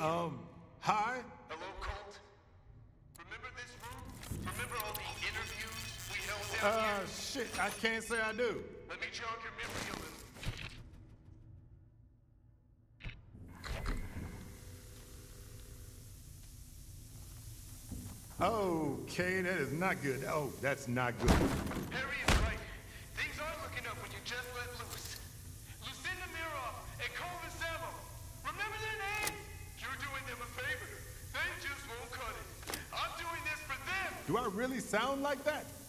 Hi? Hello, Colt. Remember this room? Remember all the interviews we held down here? Shit, I can't say I do. Let me jog your memory a little. Okay, that is not good. Oh, that's not good. Harry is right. Things aren't looking up when you just let loose. Lucinda Miroff and Coleman Samo. Remember their names? You're doing them a favor. They just won't cut it. I'm doing this for them. Do I really sound like that?